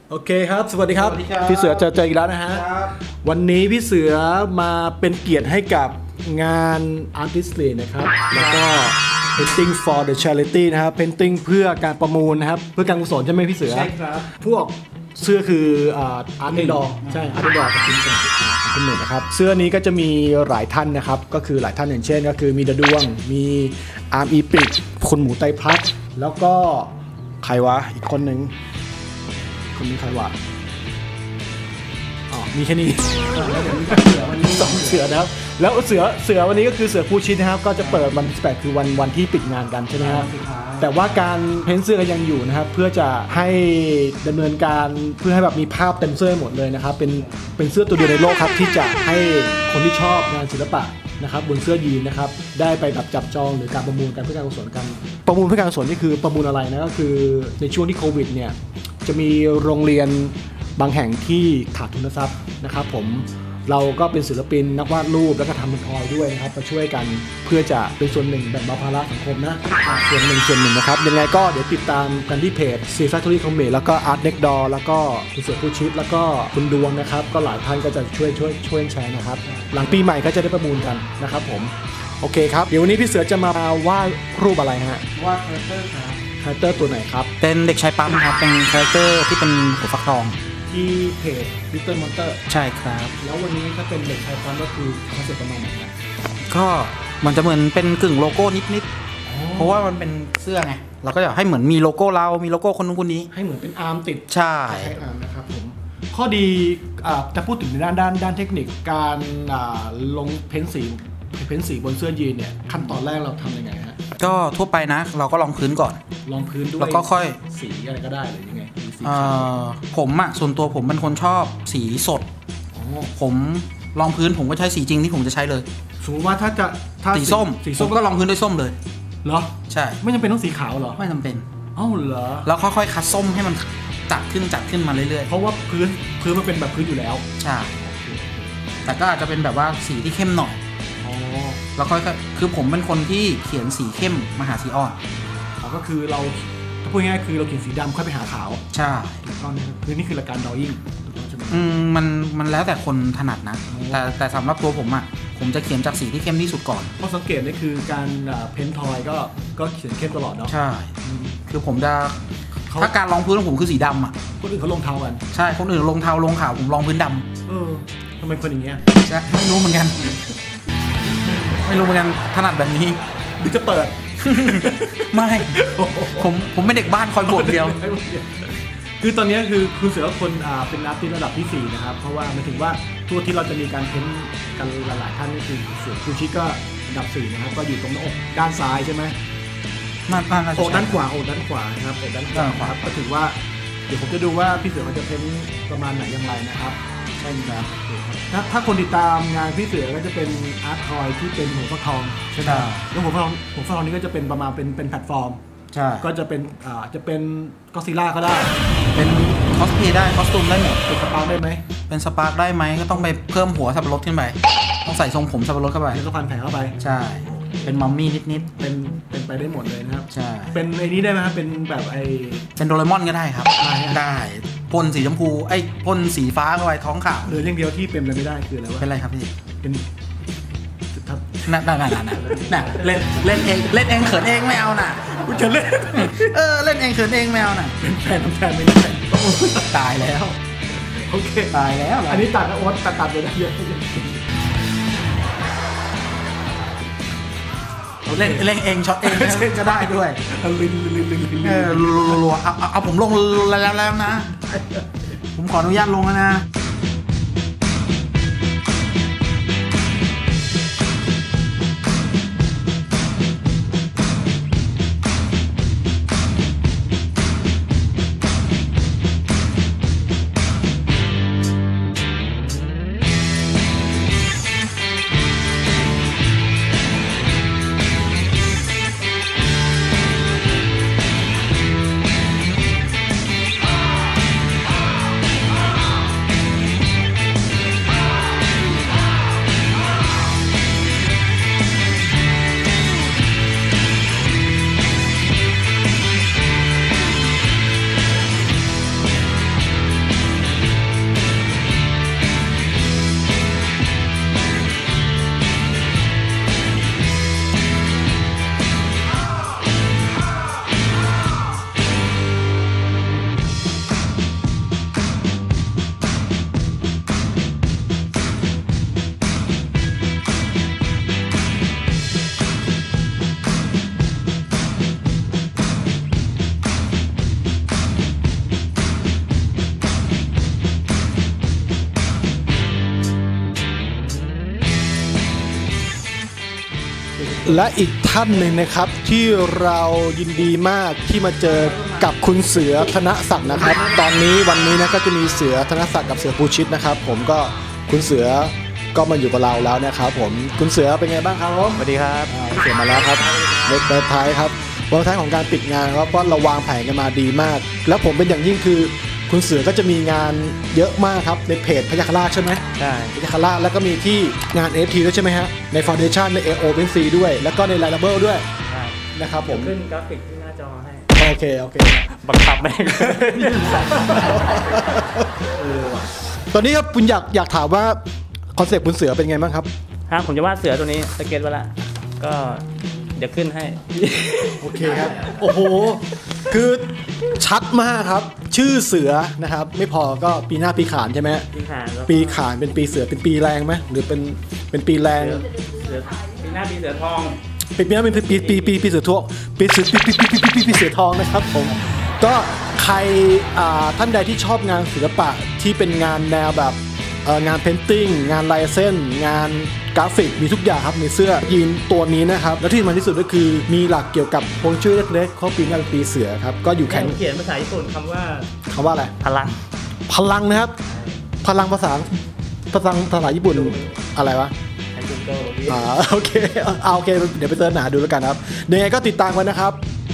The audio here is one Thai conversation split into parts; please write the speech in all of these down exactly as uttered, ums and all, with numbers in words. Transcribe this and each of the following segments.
โอเคครับสวัสดีครับพี่เสือเจอเจออีกแล้วนะฮะวันนี้พี่เสือมาเป็นเกียรติให้กับงาน Artistry นะครับแล้วก็ Painting for the Charity นะครับ Painting เพื่อการประมูลนะครับเพื่อการกุศลใช่ไหมพี่เสือใช่ครับพวกเสื้อคืออาร์ตเดดอใช่อาร์ตเดดอกับคุณคุณหนึ่งนะครับเสื้อนี้ก็จะมีหลายท่านนะครับก็คือหลายท่านอย่างเช่นก็คือมีดาดวงมีอาร์มอีปิกคุณหมูไตพลัดแล้วก็ใครวะอีกคนหนึ่งคนนี้ใครวะอ๋อมีแค่นี้แล้วเดี๋ยวมีเสือวันนี้สองเสือนะครับแล้วเสือเสือวันนี้ก็คือเสือคู่ชิดนะครับก็จะเปิดวันที่สิบแปดคือวันวันที่ปิดงานกันใช่ไหมครับแต่ว่าการเพ้นเสื้อก็ยังอยู่นะครับเพื่อจะให้ดำเนินการเพื่อให้แบบมีภาพเต็มเสื้อหมดเลยนะครับเป็นเป็นเสื้อตัวเดียวในโลกครับที่จะให้คนที่ชอบงานศิลปะนะครับบนเสื้อยีนนะครับได้ไปแบบจับจองหรือการประมูลกันเพื่อการกุศลกันประมูลเพื่อการกุศลนี่คือประมูลอะไรนะก็คือในช่วงที่โควิดเนี่ยจะมีโรงเรียนบางแห่งที่ขาดทุนทรัพย์นะครับผมเราก็เป็นศิลปินนักวาดรูปแล้วก็ทำเป็นทอยด้วยนะครับมาช่วยกันเพื่อจะเป็นส่วนหนึ่งแบ่งเบาภาระสังคมนะส่วนหนึ่งส่วนหนึ่งนะครับยังไงก็เดี๋ยวติดตามกันที่เพจ C Factory Comics แล้วก็ Art Next Door แล้วก็คุณเสือผู้ชิดแล้วก็คุณดวงนะครับก็หลายท่านก็จะช่วยช่วยช่วยแชร์นะครับหลังปีใหม่ก็จะได้ประมูลกันนะครับผมโอเคครับเดี๋ยววันนี้พี่เสือจะมาวาดรูปอะไรฮะวาดคาแรคเตอร์ครับคาแรคเตอร์ตัวไหนครับเป็นเด็กชายปั๊มครับเป็นคาแรคเตอร์ที่เป็นหัวฟักทองที่เพจ Little Monster ใช่ครับแล้ววันนี้ถ้าเป็นเด็กชายปั๊มก็คือคอนเซ็ปต์ประมาณไหนครับก็มันจะเหมือนเป็นกึ่งโลโก้นิดๆเพราะว่ามันเป็นเสื้อไงเราก็อยากให้เหมืนมีโลโก้เรามีโลโก้คนนู้นคนนี้ให้เหมือนเป็นอาร์มติดใช่ใช่อาร์มนะครับผมข้อดีจะพูดถึงในด้านด้านด้านเทคนิคการลงเพ้นสีเพ้นสีบนเสื้อยีนเนี่ยขั้นตอนแรกเราทำยังไงฮะก็ทั่วไปนะเราก็ลองพื้นก่อนลองพื้นด้วยแล้วก็ค่อยสีอะไรก็ได้หรือยังไงผมอะส่วนตัวผมเป็นคนชอบสีสดผมลองพื้นผมก็ใช้สีจริงที่ผมจะใช้เลยสมมติว่าถ้าจะสีส้มสีส้มก็ลองพื้นด้วยส้มเลยเหรอใช่ไม่จำเป็นต้องสีขาวเหรอไม่จำเป็นอ้าวเหรอแล้วค่อยๆคัดส้มให้มันจัดขึ้นจัดขึ้นมาเรื่อยๆเพราะว่าพื้นพื้นมันเป็นแบบพื้นอยู่แล้วใช่แต่ก็อาจจะเป็นแบบว่าสีที่เข้มหน่อยแล้วค่อยๆคือผมเป็นคนที่เขียนสีเข้มมาหาสีอ่อนก็คือเราถ้าพูดง่ายๆคือเราเขียนสีดำค่อยไปหาขาวใช่ถูกต้องคือนี่คือหลักการดรอยิ่งอืมมันมันแล้วแต่คนถนัดนะแต่แต่สำหรับตัวผมอ่ะผมจะเขียนจากสีที่เข้มที่สุดก่อนเพราะสังเกตนี่คือการเพ้นทอยก็ก็เขียนเข้มตลอดเนาะใช่คือผมจะถ้าการรองพื้นของผมคือสีดำอ่ะคนอื่นเขาลงเทากันใช่คนอื่นลงเทาลงขาวผมรองพื้นดำเออทำไมคนอย่างเงี้ยไม่รู้เหมือนกันไม่รู้เหมือนกันถนัดแบบนี้หรือจะเปิดไม่ผมผมไม่เด็กบ้านคอยบวกเดียวคือตอนนี้คือคุณเสือคนเป็นนักที่ระดับที่สี่นะครับเพราะว่าหมายถึงว่าทั่วที่เราจะมีการเพ้นกันหลายๆท่านนี่คือเสือคุณชิก็ระดับสี่นะครับก็อยู่ตรงหน้าอกด้านซ้ายใช่ไหมอกด้านขวาอกด้านขวานะครับอกด้านขวาครับก็ถือว่าเดี๋ยวผมจะดูว่าพี่เสือเขาจะเพ้นประมาณไหนอย่างไรนะครับใช่ครับถ้าถ้าคนติดตามงานพี่เสือก็จะเป็นอาร์ตทอยที่เป็นหัวฟักทองใช่ไหมแล้วหัวฟักทองหัวฟักทองนี้ก็จะเป็นประมาณเป็นเป็นแพลตฟอร์มใช่ก็จะเป็นอ่าจะเป็นก็ซิล่าก็ได้เป็นคอสเพย์ได้คอสตูมได้หมดเป็นสปาร์กได้ไหมเป็นสปาร์กได้ไหมก็ต้องไปเพิ่มหัวสับปะรดขึ้นไปต้องใส่ทรงผมสับปะรดเข้าไปแล้วก็พันแผงเข้าไปใช่เป็นมัมมี่นิดๆเป็นเป็นไปได้หมดเลยนะครับใช่เป็นไอ้นี้ได้ไหมครับเป็นแบบไอ้เป็นโดเรมอนก็ได้ครับได้พ่นสีชมพูไอ้พ่นสีฟ้าเข้าไปท้องขาวหรือเรื่องเดียวที่เป็นอะไรไม่ได้คืออะไรวะเป็นอะไรครับพี่เป็นน่ะน่ะน่ะน่ะน่ะเล่นเล่นเองเล่นเองเขินเองไม่เอาน่ะกูจะเล่นเออเล่นเองเขินเองไม่เอาน่ะเป็นแฟนทำแทนไม่ได้ตายแล้วโอเคตายแล้วอันนี้ตัดนะโอ๊ตตัดตัดไปได้เยอะเล่นเล่นเองช็อตเองก็ได้ด้วยลินลินลินลินเออรัวๆเอาเอาผมลงแล้วแล้วนะผมขออนุญาตลงแล้วนะและอีกท่านหนึ่งนะครับที่เรายินดีมากที่มาเจอกับคุณเสือธนศักดิ์นะครับตอนนี้วันนี้นะก็จะมีเสือธนศักดิ์กับเสือภูชิตนะครับผมก็คุณเสือก็มาอยู่กับเราแล้วนะครับผมคุณเสือเป็นไงบ้างครับผมสวัสดีครับเสือมาแล้วครับเล็กท้ายครับวันท้ายของการปิดงานครับเพราะเราวางแผนกันมาดีมากแล้วผมเป็นอย่างยิ่งคือคุณเสือก็จะมีงานเยอะมากครับในเพจพยัคฆราชใช่ไหมใช่พยัคฆราชแล้วก็มีที่งาน เอ เอฟ ที ด้วยใช่ไหมฮะใน Foundation ใน Open Sea ด้วยแล้วก็ใน Liable ด้วยนะครับผมขึ้นกราฟิกที่หน้าจอให้โอเคโอเคบังคับแม่งตอนนี้ครับคุณอยากอยากถามว่าคอนเซ็ปต์คุณเสือเป็นไงบ้างครับฮะผมจะวาดเสือตัวนี้สเก็ตไว้ละก็เดี๋ยวขึ้นให้โอเคครับโอ้โหคือชัดมากครับชื่อเสือนะครับไม่พอก็ปีหน้าปีขานใช่ไหมปีขานปีขานเป็นปีเสือเป็นปีแรงไหมหรือเป็นเป็นปีแรงปีหน้าปีเสือทองปีหน้าเป็นปีปีปีปีเสือทองปีเสือปีปีปีปีปีปีเสือทองนะครับผมก็ใครท่านใดที่ชอบงานศิลปะที่เป็นงานแนวแบบงานเพนติ้งงานลายเส้นงานกราฟิกมีทุกอย่างครับในเสื้อยีนตัวนี้นะครับและที่สำคัญที่สุดก็คือมีหลักเกี่ยวกับฮวงจุ้ยเล็กๆข้อปีหน้าเป็นปีเสือครับก็อยู่แข็งเขียนภาษาญี่ปุ่นคำว่าคำว่าอะไรพลังพลังนะครับพลังภาษาภาษาภาษาญี่ปุ่นอะไรวะอ่าโอเคเอาโอเคเดี๋ยวไปเสิร์ชหาดูแล้วกันครับยังไงก็ติดตามกันนะครับ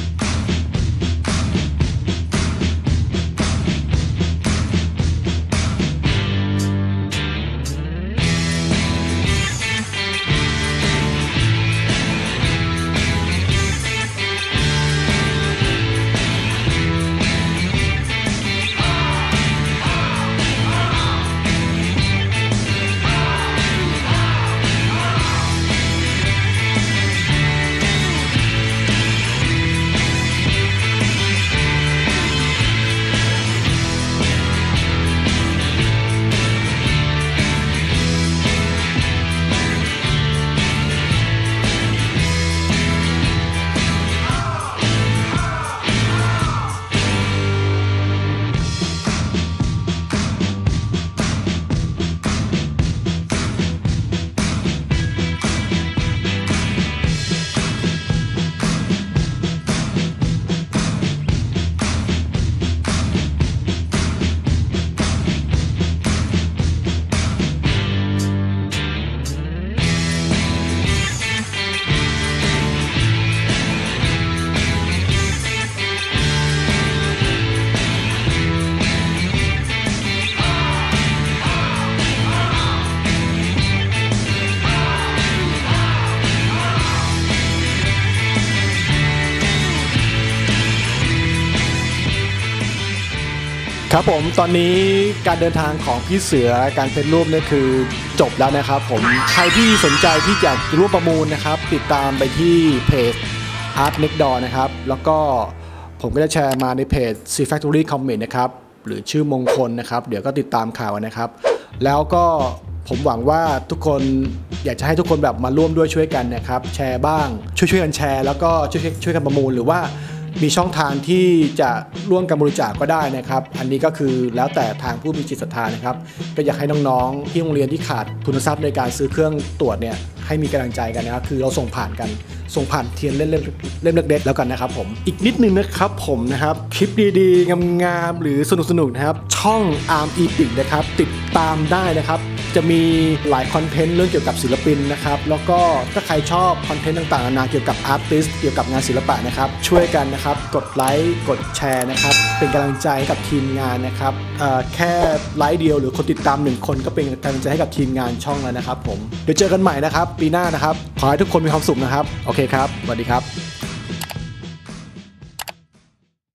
ครับผมตอนนี้การเดินทางของพี่เสือการเพ้นรูปนี่คือจบแล้วนะครับผมใครที่สนใจที่จะร่วมประมูลนะครับติดตามไปที่เพจ Art Next Door นะครับแล้วก็ผมก็จะแชร์มาในเพจ C Factory Comment นะครับหรือชื่อมงคลนะครับเดี๋ยวก็ติดตามข่าวนะครับแล้วก็ผมหวังว่าทุกคนอยากจะให้ทุกคนแบบมาร่วมด้วยช่วยกันนะครับแชร์บ้างช่วยช่วยกันแชร์แล้วก็ช่วยช่วยกันประมูลหรือว่ามีช่องทางที่จะร่วมกันบริจาคก็ได้นะครับอันนี้ก็คือแล้วแต่ทางผู้มีจิตศรัทธานะครับก็อยากให้น้องๆที่โรงเรียนที่ขาดทุนทรัพย์ในการซื้อเครื่องตรวจเนี่ยให้มีกำลังใจกันนะครับคือเราส่งผ่านกันส่งผ่านเทียนเล่มๆเล่มเล็กๆแล้วกันนะครับผมอีกนิดนึงนะครับผมนะครับคลิปดีๆงามๆหรือสนุกๆนะครับช่อง Arm Epic นะครับติดตามได้นะครับจะมีหลายคอนเทนต์เรื่องเกี่ยวกับศิลปินนะครับแล้วก็ถ้าใครชอบคอนเทนต์ต่างๆนานาเกี่ยวกับอาร์ติสต์เกี่ยวกับงานศิลปะนะครับช่วยกันนะครับกดไลค์กดแชร์นะครับเป็นกำลังใจให้กับทีมงานนะครับแค่ไลค์เดียวหรือคนติดตามหนึ่งคนก็เป็นกำลังใจให้กับทีมงานช่องแล้วนะครับผมเดี๋ยวเจอกันใหม่นะครับปีหน้านะครับขอให้ทุกคนมีความสุขนะครับโอเคครับสวัสดีครับ